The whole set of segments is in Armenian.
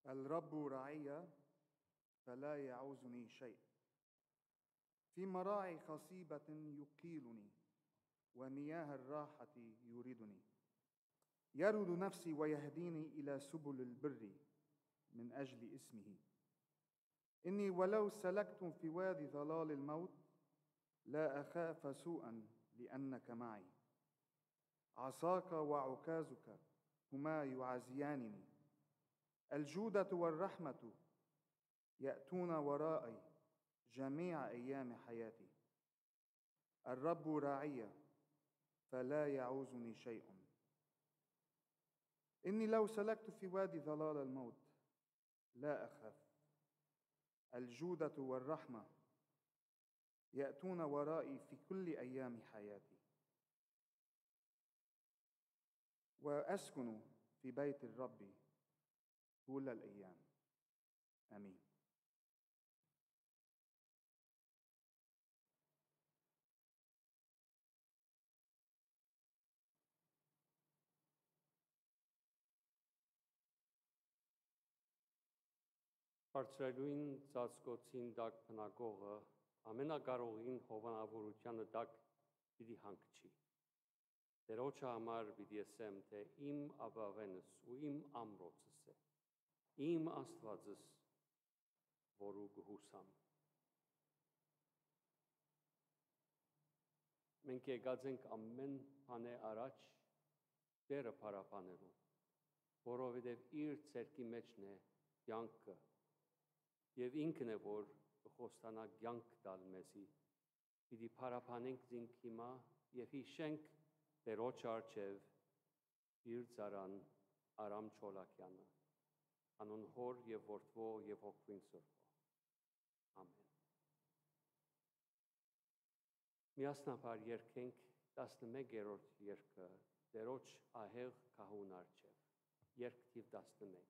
الرب راعي فلا يعوزني شيء. في مراعي خصيبة يقيلني ومياه الراحة يوردني. يرد نفسي ويهديني إلى سبل البر من أجل اسمه. إني ولو سلكت في وادي ظلال الموت لا أخاف سوءا لأنك معي. عصاك وعكازك هما يعزيانني. الجودة والرحمة يأتون ورائي جميع أيام حياتي. الرب راعي فلا يعوزني شيء. إني لو سلكت في وادي ظلال الموت لا أخاف. الجودة والرحمة يأتون ورائي في كل أيام حياتي. وأسكن في بيت الرب طول الأيام. آمين. Բարձրագույն ծածկոցին տակ բնակողը ամենակարողին հովանավորությանը տակ պիտի հանգչի։ Տերոջը համար պիտի ասեմ, թե իմ ապավենս ու իմ ամրոցս է, իմ Աստվածս, որու կհուսամ։ Մենք եկած ենք ամեն բանը առաջ Տերը փառաբանելու, որովհետև իր ցերկի մեջն է կյանքը, և ինքն է, որ խոստանա կյանք տալ մեզի, պիտի փառաբանենք զինք հիմա և հիշենք Տերոջ առջև իր ծառան Արամ Չոլակյանը, անուն Հոր և Որդվո և Հոգվին Սուրբո։ Ամեն։ Միասնաբար երգենք 11-րդ երգը Տերոջ ահեղ քահուն առջև, երգ թիվ 11։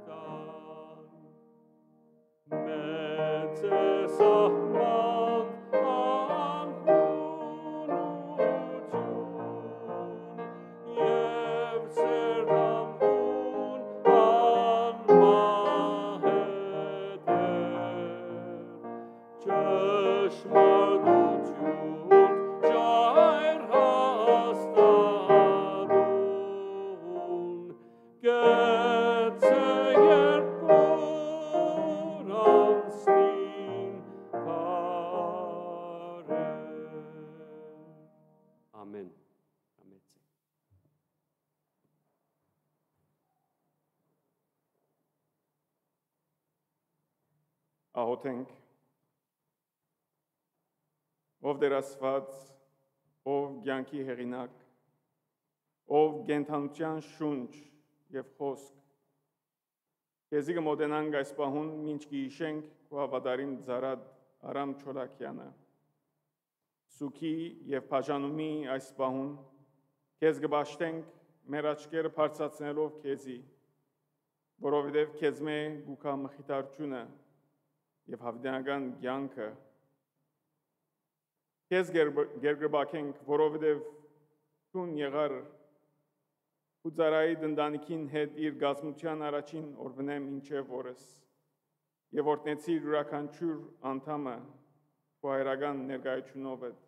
Metze sahmat Ամեն։ Աղոթենք, ով Տեր Աստված, ով կյանքի հեղինակ, ով կենդանության շունչ և խոսք, քեզի կմոտենանք այս պահուն, մինչ կհիշենք քո հավատարիմ ծառատ Արամ Չոլակյանը, սուքի և բաժանումի այս պահուն, քեզ կպաշտենք մեր աչքերը բարձրացնելով քեզի, որովհետև քեզմե գուքա մխիթարությունը և հավիտենական կյանքը, քեզ գերգրբակենք, որովհետև տուն եղար ու ծառայի ընտանիքին հետ իր գազմության առաջին օրվնեմ ինչև օրս և օրհնեցիր յուրաքանչյուր անդամը քո հայրական ներկայությունով հետ։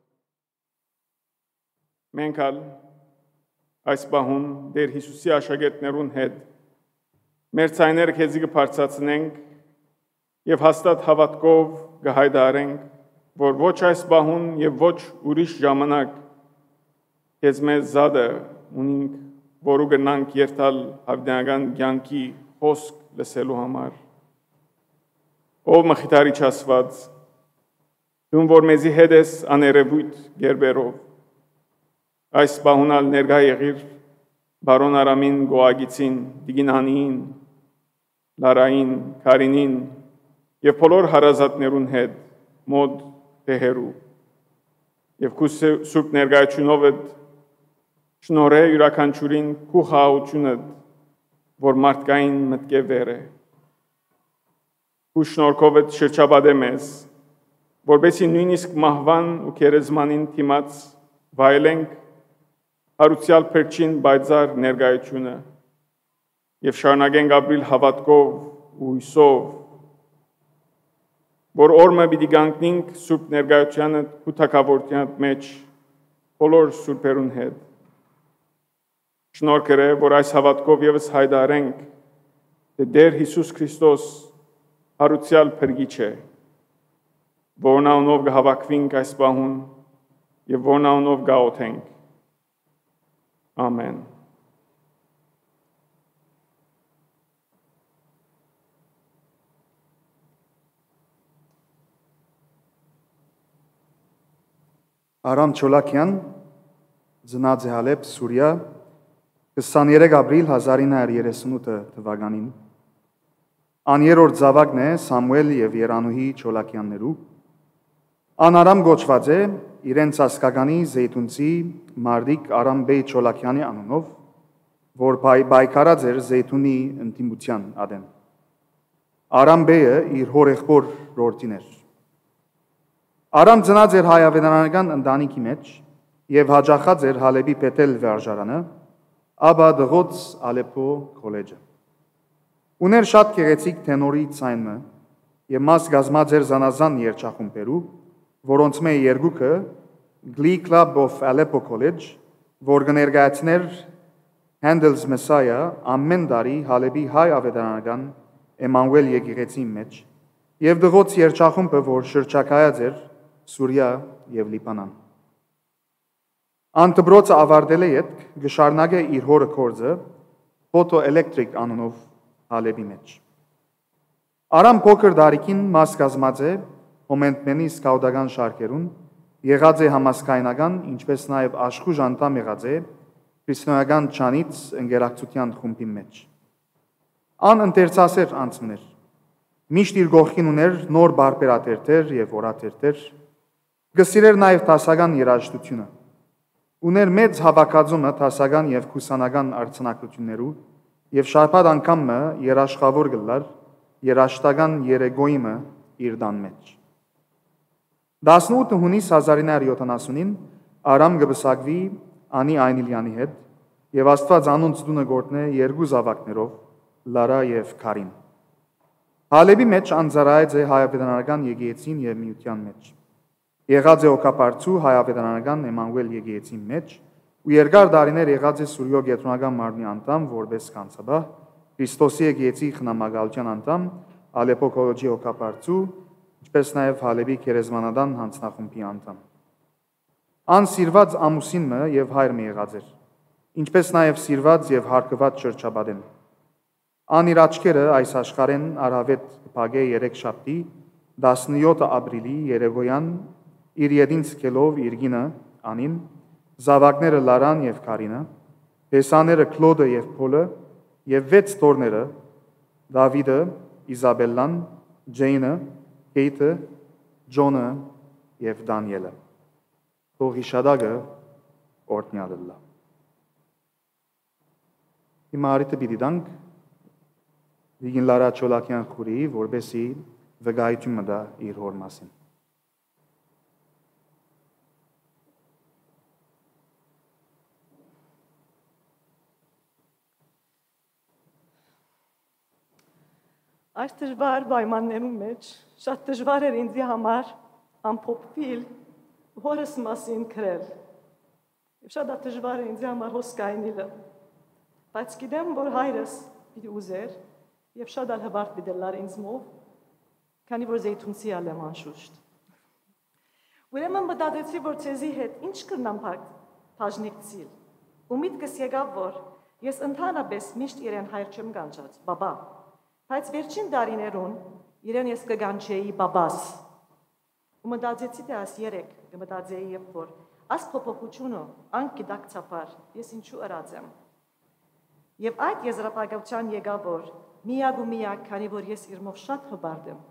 Մենք ալ այս պահուն Տեր Հիսուսի աշակերտներուն հետ մեր ցայները քեզի կբարձրացնենք և հաստատ հավատքով կհայտարարենք, որ ոչ այս պահուն և ոչ ուրիշ ժամանակ քեզ մեզ զադը ունենք, որու կրնանք երթալ հավիտենական կյանքի խոսք լսելու համար։ Ով մխիթարիչ Աստված, դու որ մեզի հետ ես աներևույթ գերբերով, այս պահունալ ներկա եղիր բարոն Արամին Գոհագիցին, Տիգինանին, Լարային, Քարինին և բոլոր հարազատներուն հետ մոտ տեղերու և քու սուրբ ներկայությունով շնորհե յուրաքանչյուրին քու խաղաղությունը, որ մարդկային մտքե վեր է։ Քու շնորհքով շրջապատե մեզ, որպեսզի նույնիսկ մահվան ու քերեզմանին դիմաց վայելենք հարուցյալ փրկչին պայծառ ներկայությունը և շարունակենք ապրիլ հավատքով ու հույսով, որ օրը պիտի կանգնենք սուրբ ներկայությանը քու թագավորության մեջ բոլոր սուրբերուն հետ։ Շնորհ կրե, որ այս հավատքով ևս հայտարարենք, թե Տեր Հիսուս Քրիստոս հարուցյալ փրկիչ է, որն անունով կհավաքվենք այս պահուն և որն անունով կաղոթենք։ Ամեն։ Արամ Չոլակյան, ծնած է Հալեբ, Սուրիա, 23 ապրիլ 1938 թվականին։ Աներորդ զավակն է Սամուել և Երանուհի Չոլակյաններու։ Անարամ գոչված է իրենց ասկականի Զեյթունցի Մարդիկ Արամ Բեյ Չոլակյանի անունով, որ պայքարած էր Զեյթունի ընդդիմության ադեն։ Արամ Բեյը իր հորեղբոր որդին էր։ Արամ ծնած էր հայավետարանական ընտանիքի մեջ և հաճախած էր Հալեբի Բեթել վարժարանը, ապա դղոց Ալեպո քոլեջը։ Ուներ շատ գեղեցիկ տենորի ցայնը և մաս կազմած էր զանազան երգչախումբերու, որոնց մեջ երկուքը Glee Club of Aleppo College, որ կներկայացներ Handel's Messiah ամեն տարի Հալեբի հայ ավետարանական Էմանուել եկեղեցի մեջ, և դղոց երգչախումբը, որ շրջակայած էր Սուրիա և Լիբանան։ Անտբրոցը ավարտել է ետք գշարնակ է իր հորը կորձը Photoelectric անունով Հալեբի մեջ։ Արամ փոքր դարիքին մաս կազմած է հոմենտմենի սկաուտական շարքերուն, եղած է համասկայնական, ինչպես նաև աշխուժ անդամ եղած է քրիստոնեական չանից ընկերակցության խումբի մեջ։ Ան ընթերցասեր անձներ, միշտ իր գողքին ուներ նոր բարբերաթերթեր և օրաթերթեր, գսիրեր նաև դասական երաժշտությունը, ուներ մեծ հավաքածումը դասական և քուսանական արձանակություններու և շաբաթ անգամը երաշխավոր գլար երաշտական երեգոյիմը իր դան մեջ։ 18 հունիս 1970-ին Արամ գբսակվի Անի Այնիլյանի հետ և Աստված անունց դունը գործնե երկու զավակներով Լարա և Քարին։ Հալեբի մեջ անձարայեց է հայավետարանական եկեղեցին և միության մեջ։ Եղած է օկապարծու հայավետարանական Էմանուել եկեղեցի մեջ ու երկար դարիներ եղած է Սուրյո Գետրոնական մարմնի անդամ որպես կանցաբահ, Քրիստոսի եկեղեցի խնամակալության անդամ, Ալեպո քոլեջի օկապարծու, ինչպես նաև Հալեբի քերեզմանադան հանձնախումբի անդամ։ Ան սիրված ամուսինը եւ հայրը եղած էր, ինչպես նաեւ սիրված եւ հարգված շրջաբադեն։ Ան իր աչքերը այս աշխարհեն արավետ փագե 3 շաբթի 17 ապրիլի երեգոյան իր յետին սկելով իր գինը անին զավակները Լարան եւ Կարինը, հեսաները Կլոդը եւ Փոլը եւ 6 տորները Դավիդը, Իզաբելլան, Ջեյնը, Քեյթը, Ջոնը եւ Դանիելը։ Թող իշադագը օրհնյալ լա։ Հիմա արիթը պիտի դանք Դիգին Լարա Չոլակյան խուրի, որբեսի վգայություն մտա իր հոր մասին։ Այս դժվար պայմաններում մեջ շատ դժվար էր ինձ համար ամփոփվել հորս մասին գրել։ Եվ շատ դժվար է ինձ համար հոսքայինելը։ Բայց գիտեմ, որ հայրս պիտի ուզեր եւ շատ հբարտ պիտի լար ինձ մով, քանի որ զեյթունցի ալեմ անշուշտ։ Ուրեմն մտածեցի, որ ցեզի հետ ինչ կրնամ բաժնիկցիլ։ Ու միտքս եկավ, որ ես ընդհանրապես միշտ իրեն հայր չեմ կանչած, բաբա։ Բայց վերջին տարիներուն իրեն ես կգանչեի բաբաս։ Ու մտածեցի, թե աս երեք կմտածեի, երբ որ աս փոփոխությունը անկիդակցաբար ես ինչու ըրած եմ։ Եվ այդ եզրափակության եկավ, որ միակ ու միակ, քանի որ ես իրմով շատ հբարտ եմ։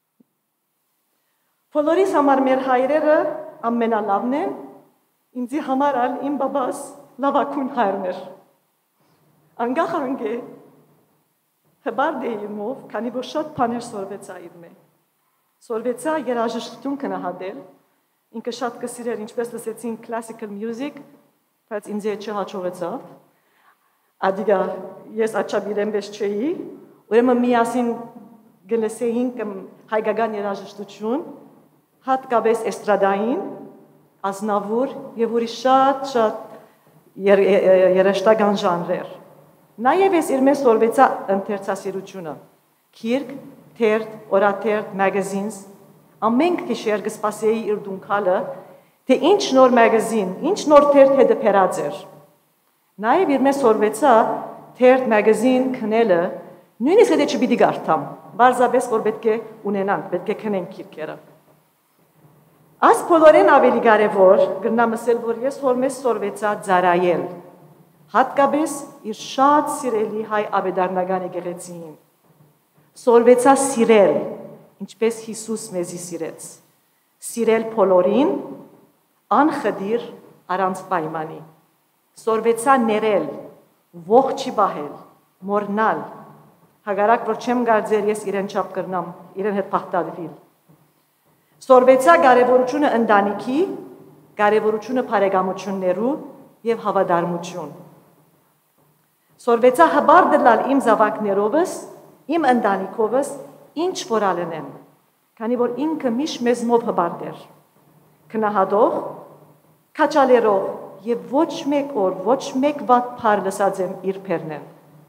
Բոլորիս համար մեր հայրերը ամենալավն են, ինձի համար ալ իմ բաբաս լավակուն հայրն էր։ Անգախ անգե հբարտ է իրմով, քանի որ շատ բաներ սորվեցա իրմ է։ Սորվեցա երաժշտություն կնահատել, ինքը շատ կսիրեր, ինչպես լսեցին classical music, բայց ինձ չհաջողեցավ։ Ադիգա ես աչաբիրեմ վեշ չէի, ուրեմն միասին գլսեինք հայկական երաժշտություն, հատկապես էստրադային, ազնավուր եւ ուրիշ շատ երաժշտական ժանրեր։ Նաեւ ես իր մեջ սորվեցա ընթերցասիրությունը, քիրք, թերթ, օրաթերթ, մագազինս, ամեն գիշեր կսպասեի իր դունքալը, թե ինչ նոր մագազին, ինչ նոր թերթ հետը փերած էր։ Նաեւ իր մեջ սորվեցա թերթ, մագազին քնելը, նույնիսկ եթե չպիտի գարտամ, բարձրապես որ պետք է ունենանք, պետք է քնենք քիրքերը։ Այս բոլորեն ավելի կարևոր կգնամ ասել, որ ես հոր մեջ սորվեցա ծարայել, հատկապես իր շատ սիրելի հայ աբեդարնական եկեղեցին։ Սորվեցա սիրել, ինչպես Հիսուս մեզի սիրեց։ Սիրել բոլորին, անխդիր առանց պայմանի։ Սորվեցա ներել, ողջի բահել, մորնալ, հագարակ որ չեմ գարձեր ես իրեն չափ կրնամ, իրեն հետ պաղտալվիլ։ Սորվեցա կարևորությունը ընտանիքի, կարևորությունը բարեկամություններու եւ հավատարմություն։ Սորվեցա հբարտ լալ իմ զավակներովս, իմ ընտանիքովս, ինչ որ ալենեմ, քանի որ ինքը միշտ մեզմով հբարտ էր։ Քնահատող, քաչալերող եւ ոչ մեկ օր, ոչ մեկ վատ բառ լսած եմ իր բերնեն։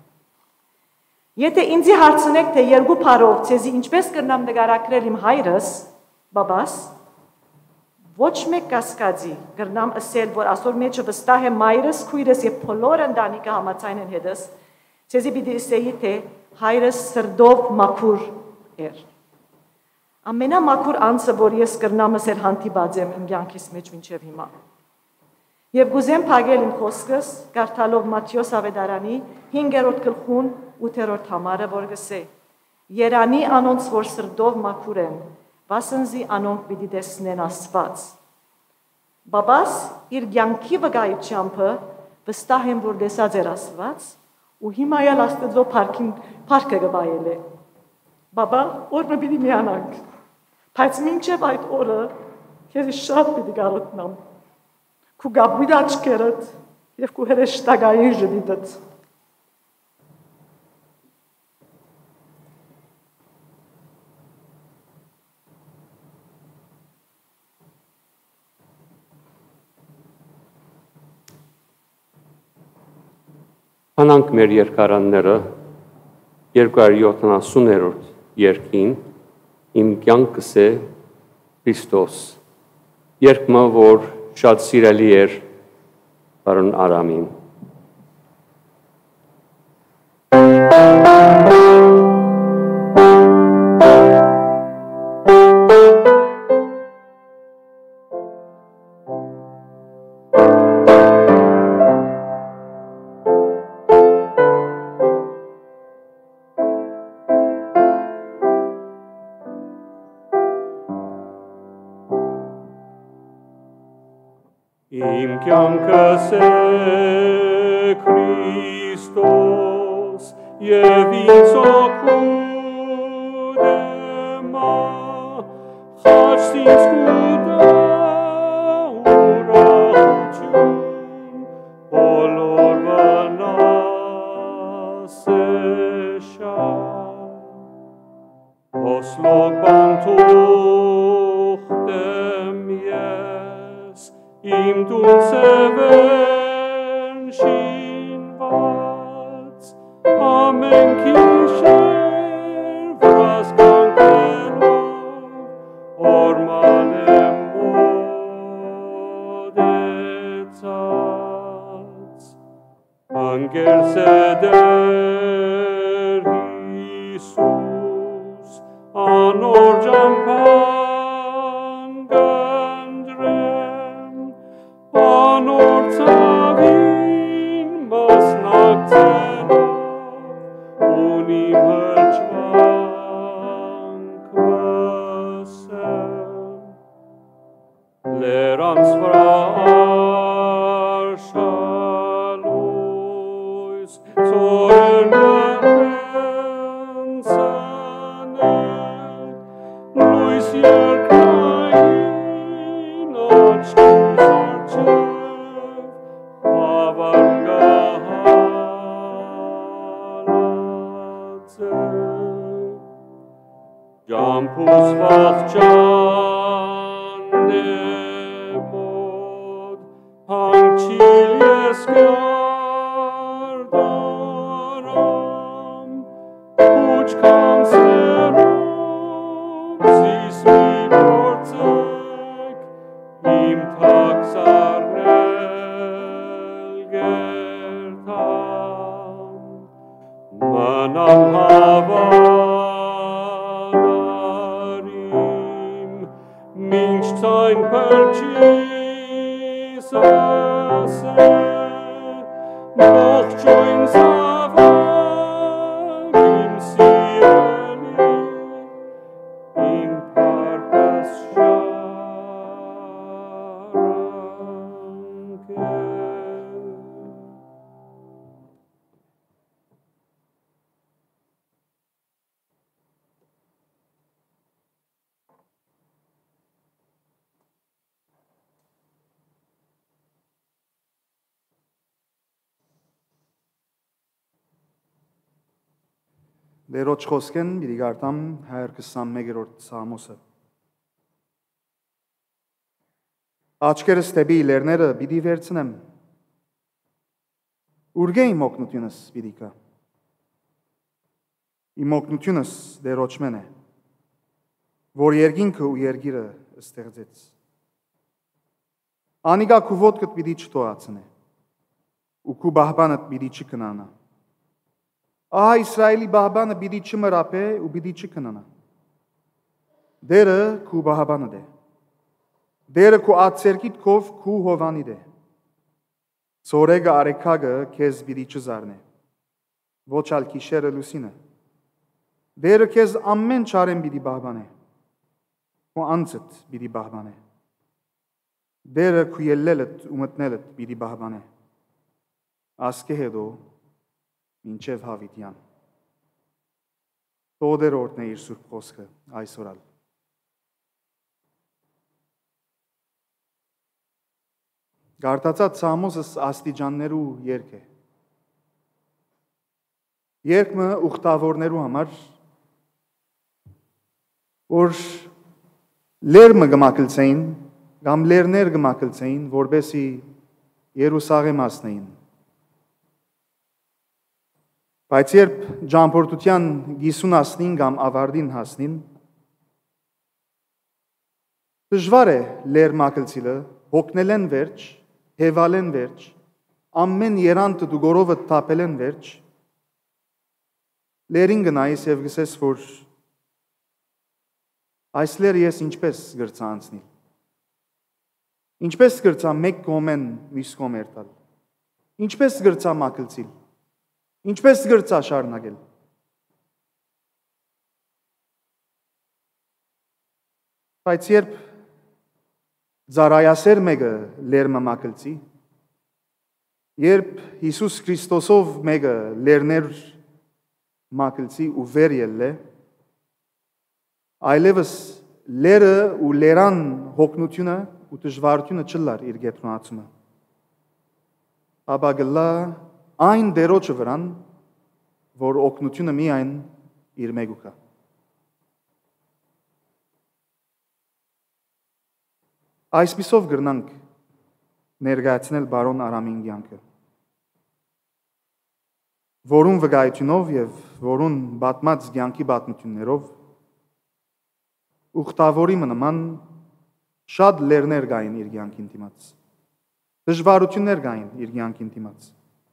Եթե ինձի հարցնեք, թե երկու բառով ցեզի ինչպես կրնամ նկարագրել իմ հայրս, բաբաս, ոչ մեկ կասկածի կրնամ ասել, որ ասոր մեջը վստահ է մայրս, քույրս եւ բոլոր ընտանիքը համաձայն են հետս, ցեզի պիտի ասեի, թե հայրս սրդով մաքուր էր։ Ամենամաքուր անձը, որ ես կրնամ ասել հանդիպած եմ իմ կյանքիս մեջ մինչև հիմա։ Եվ գուզեմ փակել իմ խոսքս, կարդալով Մատթեոս ավետարանի 5-րդ գլխուն 8-րդ համարը, որ գսե. Երանի անոնց, որ սրդով մաքուր են, վասնզի անոնք պիտի տեսնեն Աստված։ Բաբաս իր կյանքի վկայությամբ վստահ եմ, որ տեսած էր Աստված, ու հիմա էլ Աստծո փառքը գվայել է։ Բաբա, օրը պիտի միանանք, բայց մինչև այդ օրը քեզ շատ պիտի գալտնամ։ Քու գաբույդ աչքերդ եւ քու հրեշտակային ժպիտդ։ Հանանք մեր երկարանները 270-րդ երկին իմ կյանքս է Քրիստոս, երկմը որ շատ սիրելի էր պարոն Արամին։ Իմ կյանքս է Քրիստոս և ինձ օգուտ է խաչ ինձ կուտա ուրախություն բոլոր վնաս է շատ Օսլոկ բանթուղթ եմ ես Իմ դունցևեն շինված, ամեն գիշեր վրաս կանքելով, օրման եմ մոտեցած, ընկերս է դեր Հիսուս, անոր ճամփան գնդրեմ, Անոր ցավին մասնակցելով ունիմ հրճվանք վսեմ լերանց վրա արշալույս ծորեն ընցնե լույս երկրային աչքիս Ջամփուս վախճան է մոտ, հանգչիլ ես կարդարամ, ուչ կամ սերում զիս մի գործեք, իմ թաքսարնել գերթան, մնամ Մինչ ցայն փրկիս ասե ողջույն զավակ իմ սիրելի իմ փառքս շարանք Դերոջ խոսքեն բիդի գարտամ 121-րդ Սամոսը։ Աչքերս տեբի լերները բիդի վերցնեմ։ Ուրգե իմ օգնությունս բիդի կա։ Իմ օգնությունս դերոջմեն է, որ երկինքը ու երգիրը ստեղծեց։ Անիգա քու ոտքդ բիդի չտոացնե, ու քու բահբանդ բիդի չկնանա։ Ահա Իսրայելի բահբանը բիդի չմրապե ու բիդի չկնանա։ Դերը քու բահբանդ է։ Դերը քու ացերքիդ քով քու հովանիդ է։ Սորեգը արեքագը քեզ բիդի չզարնե։ Ոչ ալ քիշերը լուսինը։ Դերը քեզ ամեն չարեն բիդի բահբանե։ Քու անցդ բիդի բահբանե։ Դերը քու ելլելդ ու մտնելդ բիդի բահբանե։ Ասկե հետո Մինչև հավիտյան։ Տոդեր օրդն է իր սուրբ խոսքը այսօրալ։ Գարտացած Սամոսս աստիճաններու երկ է։ Երկմը ուխտավորներու համար, որ լերմը գմակլցեին, կամ լերներ գմակլցեին, որբեսի Երուսաղեմ ասնեին։ Բայց երբ ճամփորդության գիսուն հասնին կամ ավարտին հասնին, դժվար է լեր մակլցիլը հոգնելեն վերջ, հեվալեն վերջ, ամեն երանտը դու գորովը տապելեն վերջ, լերին գնայիս և գսես, որ այս լեր ես ինչպես գրծա անցնիլ, ինչպես գրծա մեկ կոմեն միս կոմ երտալ, ինչպես գրծա մակլցիլ, ինչպես գրծա շարնագել, բայց երբ զարայասեր մեկը լերմը մակլցի, երբ Հիսուս Քրիստոսով մեկը լերներ մակլցի ու վեր ելլե, այլևս լերը ու լերան հոգնությունը ու դժվարությունը չլար իր գետրոնացումը, ապա գլա այն դերոջը վրան, որ օգնությունը միայն իր մեգու կա։ Այսպիսով գրնանք ներգայացնել բարոն Արամին կյանքը, որուն վկայությունով և որուն բատմած կյանքի բատնություններով ուխտավորի նման շատ լերներ գային իր կյանքին դիմաց, դժվարություններ գային իր կյանքին դիմաց,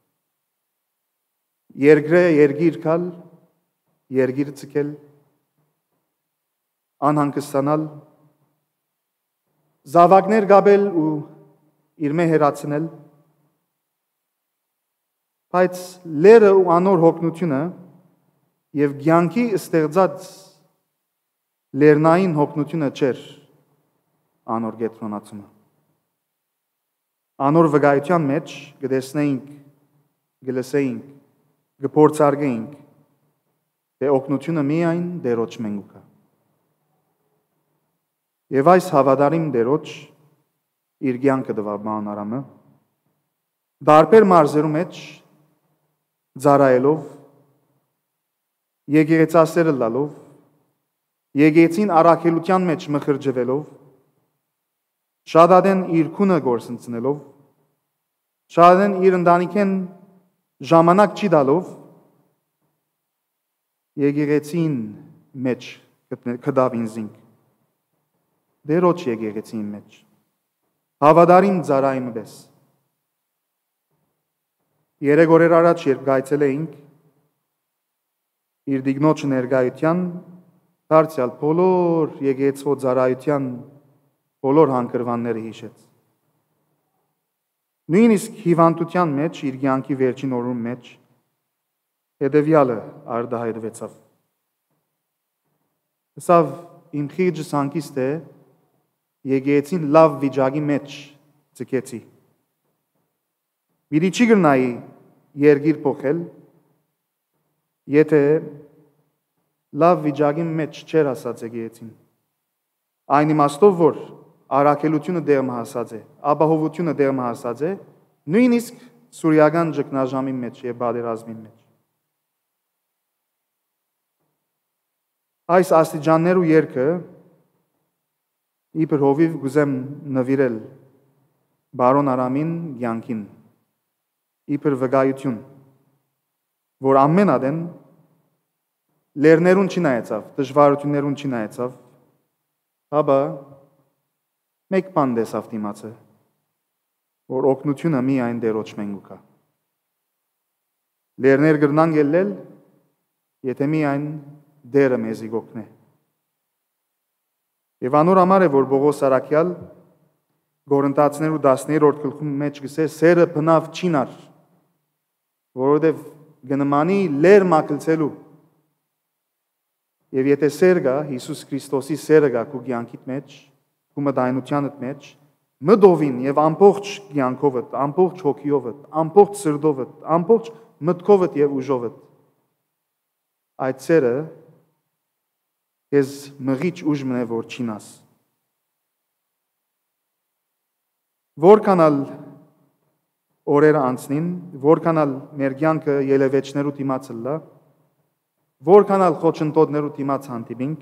երկրե երգիր կալ, երգիր ցկել, անհանգստանալ, զավակներ գաբել ու իր մե հերացնել, բայց լերը ու անոր հոգնությունը և կյանքի ստեղծած լերնային հոգնությունը չէր անոր գետրոնացումը։ Անոր վկայության մեջ գտեսնեինք, գլսեինք, գփորձարկեինք, թե օգնությունը միայն դերոջ մենգուկ է։ Եվ այս հավատարիմ դերոջ իր կյանքը տվավ բարոն Արամը, դարբեր մարզերու մեջ ձարայելով, եկեղեցասերը լալով, եկեղեցին առաքելության մեջ մխրջվելով, շատադեն իր քունը գործընծնելով, շատադեն իր ընտանիքեն ժամանակ չի տալով, եկեղեցին մեջ կդավ ինձինք, դերոջ եկեղեցին մեջ, հավատարիմ ձարայմը բես։ Երեք օրեր առաջ երբ գայցել էինք իր դիգնոջ ներկայության, դարձյալ բոլոր եկեղեցվո ձարայության բոլոր հանգրվանները հիշեց։ Նույնիսկ հիվանդության մեջ, իր կյանքի վերջին օրում մեջ, հետևյալը արտահայտվեցավ։ Սավ իմ խիղճս հանգիստ է, եկեղեցին լավ վիճակի մեջ ցկեցի։ Պիտի չի գնայի երգիր փոխել, եթե լավ վիճակի մեջ չեր հասած եկեղեցին։ Այն իմաստով, որ առաքելությունը դերմը հասած է, ապահովությունը դերմը հասած է, նույնիսկ սուրյական ճգնաժամի մեջ եւ բادرազմի մեջ։ Այս աստիճաններու երգը իբր հովիվ գուզեմ նվիրել բարոն Արամին կյանքին, իբր վկայություն, որ ամեն ադեն լերներուն չի նայեցավ, դժվարություններուն չի նայեցավ, հաբա մեկ բան դեսավ դիմացը, որ օգնությունը միայն դերոջ մենգուկ է։ Լերներ գրնան գելել, եթե միայն դերը մեզի գոքնե։ Եվ անոր համար է, որ Բողոս Արաքյալ Գորընթացներու 10-րդ գլխում մեջ գսե սերը բնավ չինար, որովհետև գնմանի լեր մակլցելու։ Եվ եթե սեր գա, Հիսուս Քրիստոսի սերը գա քու կյանքիդ մեջ, քու մտայնությանդ մեջ, մտովին եւ ամբողջ կյանքովդ, ամբողջ հոգիովդ, ամբողջ սրտովդ, ամբողջ մտքովդ եւ ուժովդ, այդ սերը ես մղիչ ուժ մնե, որ չինաս։ Որքանալ օրերը անցնին, որքանալ մեր կյանքը ելևեջներու դիմաց լա, որքանալ խոչընդոտներու դիմաց հանդիպինք,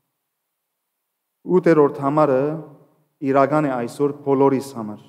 8-րդ համարը իրական է այսօր բոլորիս համար։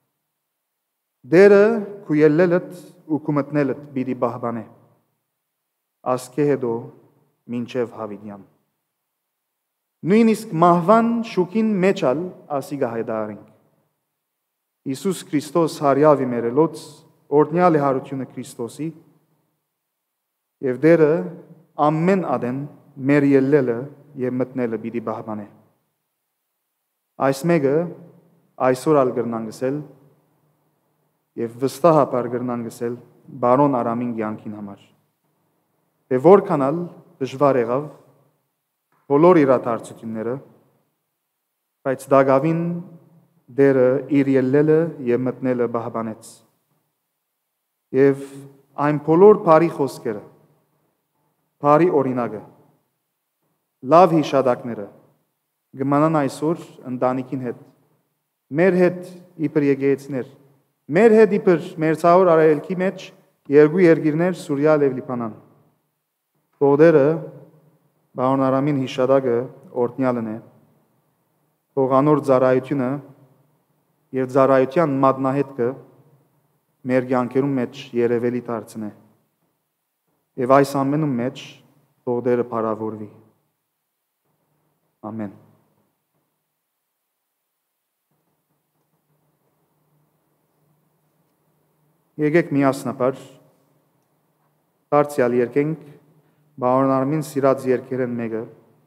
Դերը քու ելլելդ ու քու մտնելդ պիտի բահբանե, ասկե հետո մինչև հավիտյան։ Նույնիսկ մահվան շուքին մեջալ ասիգա հայտարարենք, Հիսուս Քրիստոս հարյավի մերելոց օրդնյալ է հարությունը Քրիստոսի եւ դերը ամեն ադեն մեր ելլելը եւ մտնելը պիտի բահբանե։ Այս մեկը այսօր ալ գրնան գսել եւ վստահաբար գրնան գսել բարոն Արամին կյանքին համար։ Եվ որքանալ դժվար եղավ բոլոր իրադարձությունները, բայց Դագավին դերը իր ելլելը եւ մտնելը բահբանեց։ Եվ այն բոլոր բարի խոսքերը, բարի օրինակը, լավ հիշադակները գմանան այսօր ընտանիքին հետ, մեր հետ իբր եկեղեցիներ, մեր հետ իբր մերձավոր արայելքի մեջ երկու երկիրներ Սուրիա եւ Լիբանան։ Թողերը Բարոն Արամին հիշադակը օրդնյալն է, թող անոր ծառայությունը եւ ծառայության մատնահետքը մեր կյանքերում մեջ երևելի դարձնե։ Եվ այս ամենում մեջ թող դերը փառավորվի։ Ամեն։ Եկեք միասնաբար դարձյալ երկենք Բարոն Արամին սիրած երկերեն մեկը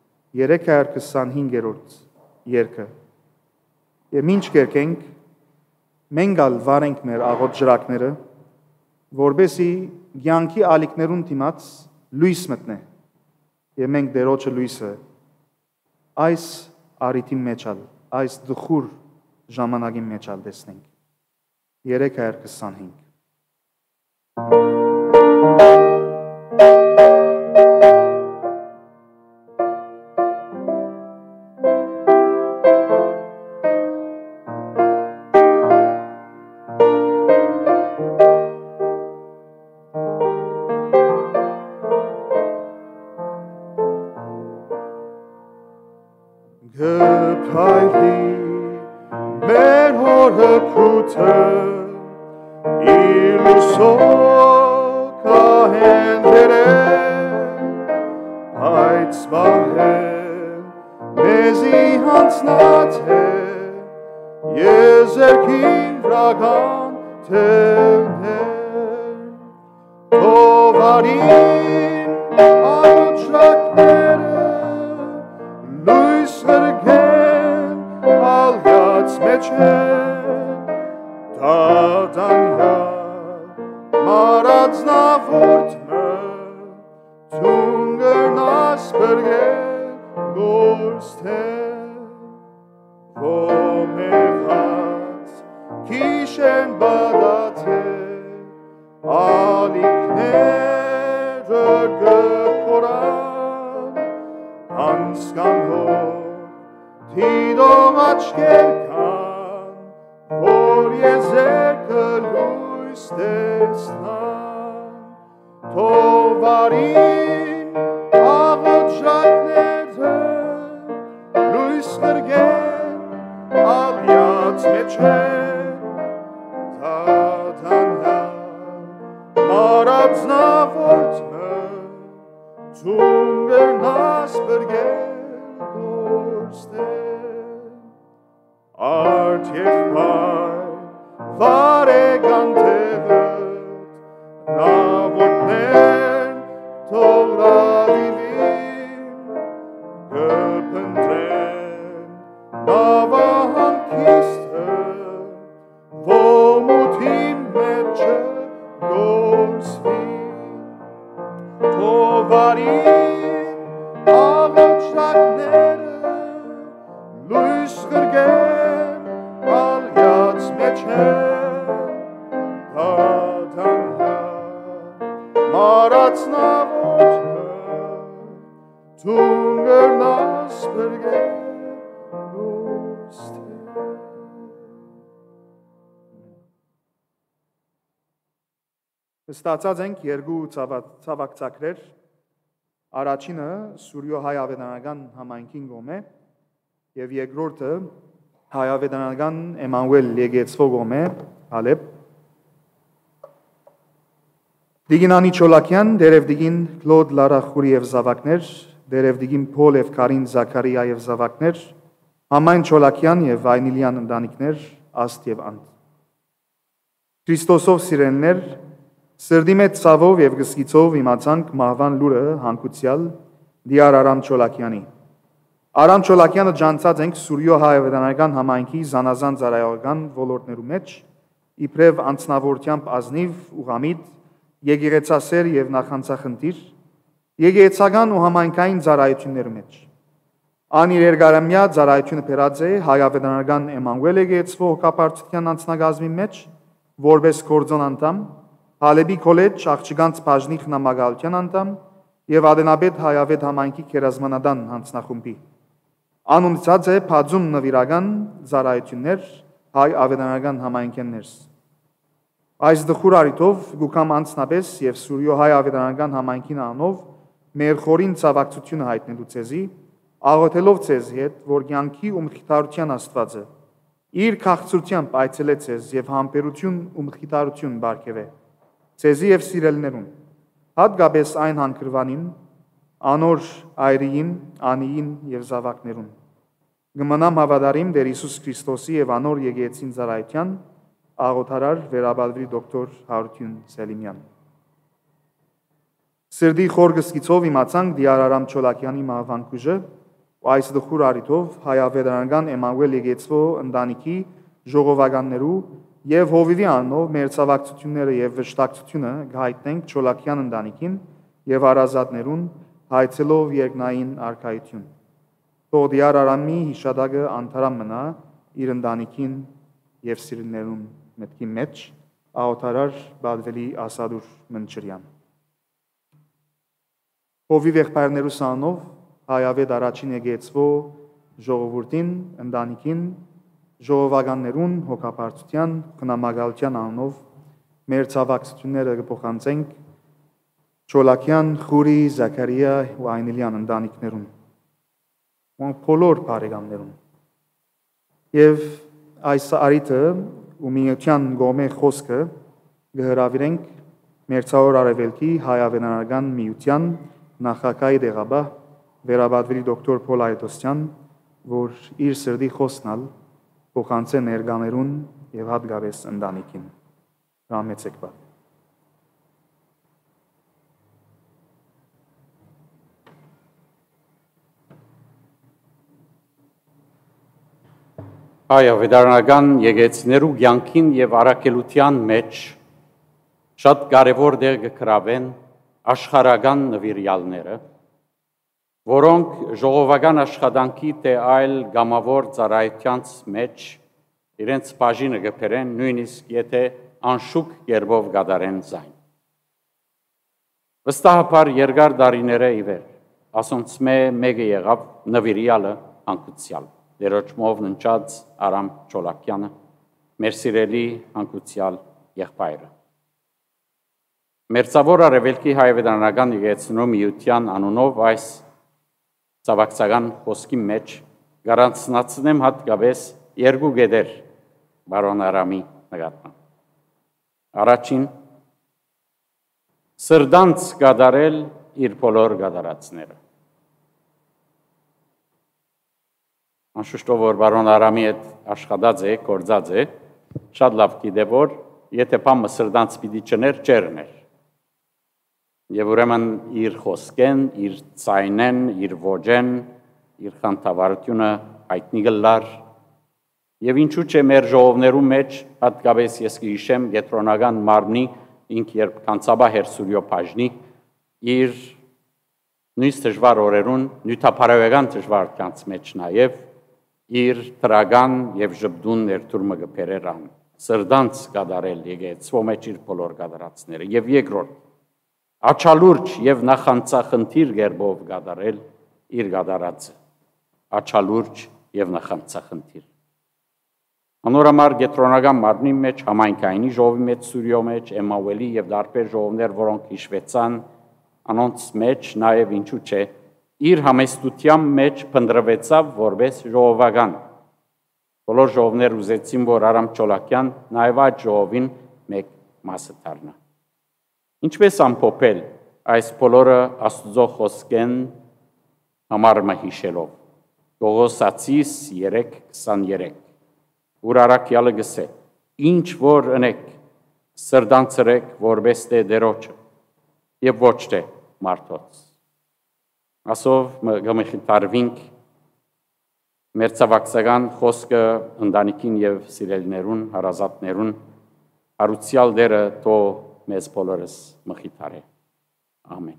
325-րդ երկը։ Եվ ինչ կերկենք մենք ալ վարենք մեր աղոտ ջրակները, որբեսի կյանքի ալիքներուն դիմաց լույս մտնե։ Եվ մենք դերոջը լույսը այս արիթի մեջ ալ, այս դխուր ժամանակի մեջ ալ տեսնենք։ 325 Ստացած ենք երկու ցավակցակրեր, առաջինը Սուրյո հայավետանական համայնքին գոմե եւ երկրորդը հայավետանական Էմանուել եկեղեցու գոմե Հալեբ։ Դիգինանի Չոլակյան, Դերևդիգին Կլոդ Լարախուրի եւ զավակներ, Դերևդիգին Փոլ եւ Կարին Զաքարիա եւ զավակներ, Համայն Չոլակյան եւ Վայնիլյան ընտանիքներ, Աստ եւ Անտ։ Քրիստոսով սիրելներ, սրդի մեջ ցավով եւ գսկիցով իմացանք մահվան լուրը հանգուցյալ Դիար Արամ Չոլակյանի։ Արամ Չոլակյանը ջանցած ենք Սուրյո հայավետարանական համայնքի զանազան ծառայողական ոլորտներու մեջ, իբրև անձնավորությամբ ազնիվ, ուղամիտ, եկեղեցասեր եւ նախանցախնդիր, եկեղեցական ու համայնքային ծառայություններու մեջ։ Ան իր երկարամյա ծառայությունը բերած է հայավետարանական Էմանուել եկեղեցու հոգապարծության անձնագազմի մեջ, որպես կորձոն անդամ, Հալեբի քոլեջ աղջկանց բաժնի խնամակալության անդամ եւ Ադենաբեդ հայավետ համայնքի կերազմանադան հանձնախումբի։ Անունցած է բազում նվիրական ծառայություններ հայ ավետարանական համայնքներս։ Այս դխուր արիտով գուկամ անցնապես եւ Սուրյո հայ ավետարանական համայնքին անով մեր խորին ցավակցությունը հայտնելու ցեզի, աղոթելով ցեզ հետ, որ կյանքի ու մխիթարության Աստվածը իր քաղցրությամբ այցելե ցեզ եւ համբերություն ու մխիթարություն բարգեւե ցեզի եւ սիրելներուն, հատկապես այն հանգրվանին, անոր այրին, անիին եւ զավակներուն։ Գմնամ հավատարիմ Տեր Հիսուս Քրիստոսի եւ անոր եկեղեցին ծառայության աղոթարար վերաբալվի դոկտոր Հարություն Սելիմյան։ Սրդի խոր գսկիցով իմացանք Դիար Արամ Չոլակյանի մահվան կուժը ու այս դխուր արիտով հայավետարանական Էմանուել եկեղեցու ընտանիքի ժողովականներու եւ հովիվի անով մեր ցավակցությունները եւ վշտակցությունը գայտնենք Չոլակյան ընտանիքին եւ հարազատներուն հայցելով երկնային արքայություն։ Թող Դիար Արամի հիշադակը անթարամ մնա իր ընտանիքին եւ սիրելիներուն մտքի մեջ, աղոթարար Բադվելի Ասադուր Մնչրյան։ Հովիվ եղբայրներու սանով հայավետ առաջին եկեղեցու ժողովրդին, ընտանիքին, ժողովականներուն հոգապարծության, խնամակալության անով մեր ցավակցությունները կփոխանցենք Չոլակյան, Խուրի, Զաքարիա ու Այնիլյան ընտանիքներուն, բոլոր բարեկամներուն։ Եվ այս արիտը ու միության գոմե խոսքը կհրավիրենք Մերձավոր Արևելքի հայավետարանական միության նախագահի դեղաբահ վերաբադվելի դոկտոր Փոլ Այդոսյան, որ իր սրդի խոսնալ փոխանցե ներկաներուն եւ հատկապես ընտանիքին։ Ռամեցեք բա։ Հայավետարանական եկեղեցիներու կյանքին եւ առաքելության մեջ շատ կարևոր դեր կգրավեն աշխարհական նվիրյալները, որոնք ժողովական աշխատանքի թե այլ գամավոր ծառայությանց մեջ իրենց բաժինը կբերեն, նույնիսկ եթե անշուք կերպով կատարեն զայն։ Վստահաբար երկար տարիները ի վեր, ասոնց մեկը եղավ նվիրյալը հանգուցյալ, դերոճմով ննչած Արամ Չոլակյանը, մեր սիրելի հանգուցյալ եղբայրը։ Մերձավոր Արևելքի հայավետարանական եկեղեցու միության անունով այս ցավակցական խոսքի մեջ գարանցնացնեմ հատկապես երկու գեդեր բարոն Արամի նկատմամբ։ Առաջին, սրդանց կատարել իր բոլոր կատարածները։ Անշուշտ որ բարոն Արամի հետ աշխատած է, գործած է, շատ լավ գիտե որ եթե բամը սրդանց պիտի չներ, չերներ։ Եվ ուրեմն իր խոսքեն, իր ցայնեն, իր ոճեն, իր խանդավառությունը հայտնի գլար եւ ինչու՞ չէ մեր ժողովներու մեջ հատկապես ես կհիշեմ Գետրոնական մարմնի ինք երբ կանցաբահեր Սուրյո բաժնի իր նույնիսկ դժվար օրերուն նյութապարավական դժվար կանց մեջ նաեւ իր տրագան եւ ժբդուն ներդրումը կբերեր ան սրդանց կատարել եկեղեցու մեջ իր բոլոր կատարածները եւ երկրորդ Աչալուրջ եւ նախանցախնդիր գերբով կատարել իր կատարածը Աչալուրջ եւ նախանցախնդիր Անորամար Գետրոնական մարմնի մեջ համայնքայինի ժողովի մեջ Սուրյո մեջ Էմանուելի եւ դարբեր ժողովներ որոնք հիշվեցան անոնց մեջ նաեւ ինչու՞ չէ իր համեստության մեջ փնտրվեցավ որպես ժողովական բոլոր ժողովներ ուզեցին որ Արամ Չոլակյան նաեւ այդ ժողովին մեկ մասը դառնա Ինչպես ամփոփել այս բոլորը Աստուծո խոսքեն համարմը հիշելով Կողոսացիս 3:23 ուր առաքյալը գսե ինչ որ ընեք սրդանցրեք որպես թե դերոջը եւ ոչ թե մարդոց։ Ասով գմխիտարվինք մեր ցավակցական խոսքը ընտանիքին եւ սիրելիներուն, հարազատներուն հարուցյալ դերը թո մեզ բոլորս մխիթարե։ Ամեն։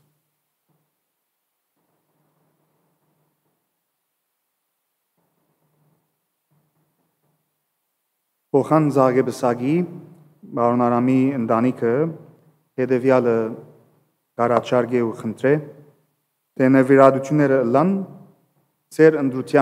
Փոխան Զագեբսագի Բարոն Արամի ընտանիքը հետևյալը կարաչարգե ու խնդրե, թե նվիրատությունները լան ծեր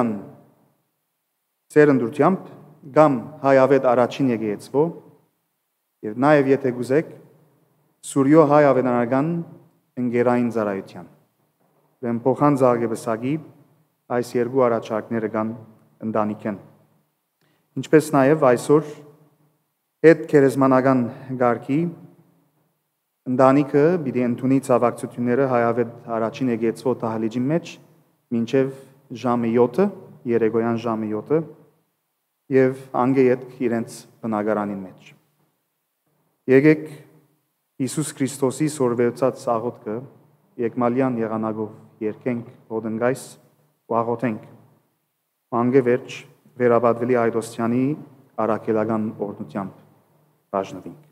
ընդրությամբ կամ հայավետ առաջին եկեղեցվո եւ նաեւ եթե գուզեք Սուրյո հայավետանական ընկերային ծառայության։ Վեն Փոխան Զագեբսագի այս երկու առաջարկները կան ընտանիքեն։ Ինչպես նաև այսօր հետ քերեզմանական գարկի ընտանիքը պիտի ընդունի ցավակցությունները հայավետ առաջին եկեղեցվո տահլիճի մեջ մինչև ժամը 7-ը, երեկոյան ժամը 7-ը եւ անգեյետ իրենց բնակարանին մեջ։ Եկեք Հիսուս Քրիստոսի սորվեցած աղոթքը եկմալյան եղանակով երկենք ոդնգայս ու աղոթենք։ Անգևերջ վերաբադվելի Այդոսյանի արաքելական օրդությամբ բաժնվենք։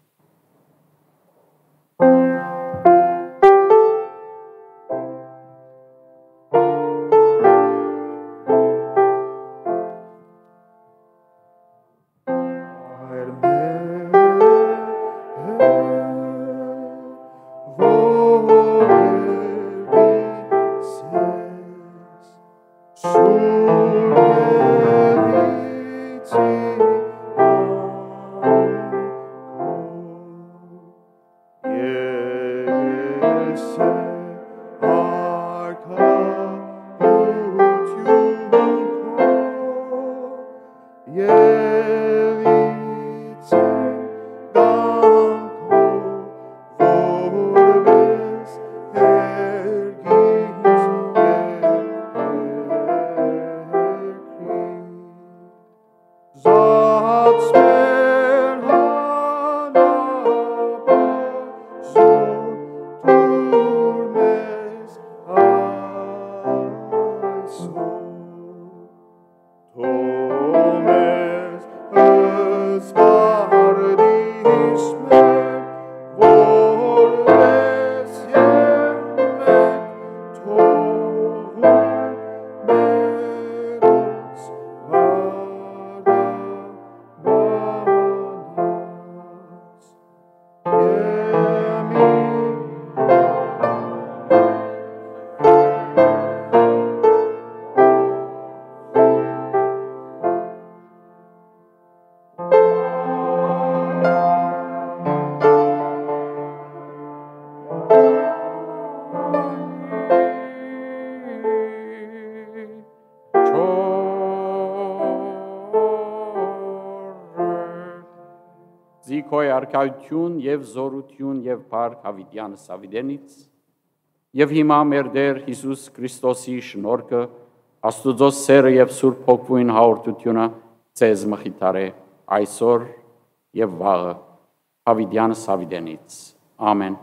Զիքոյ արքայություն եւ զորություն եւ փառք Հավիտյանս Ավիդենից եւ հիմա մեր Տեր Հիսուս Քրիստոսի շնորհքը Աստուծո սերը եւ Սուրբ Հոգուին հաղորդությունը ցեզ մխիթարե այսօր եւ վաղը Հավիտյանս Ավիդենից ամեն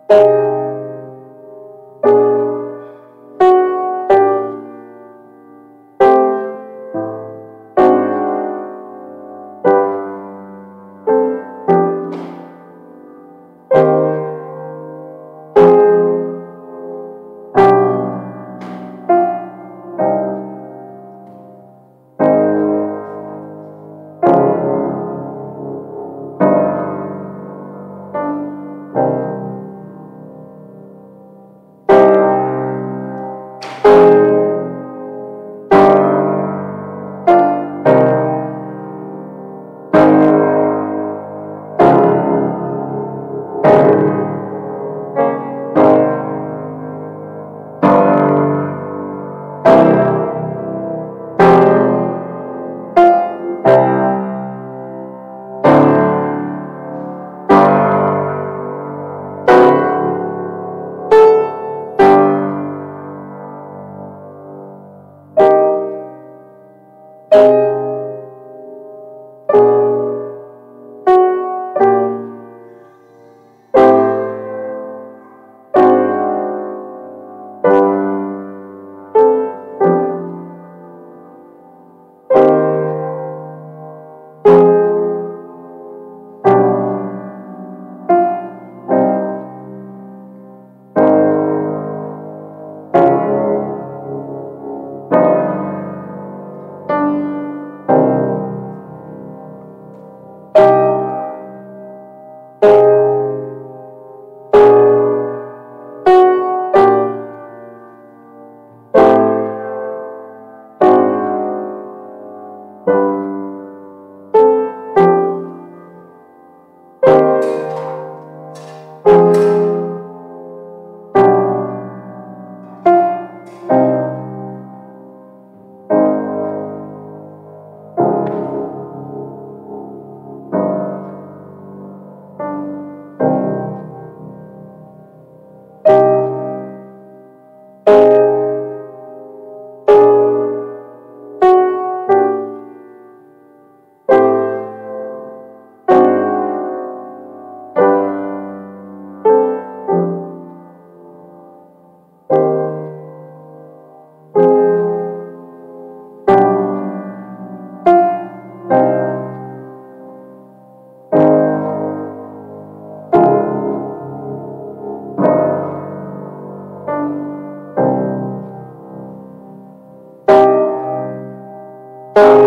Thank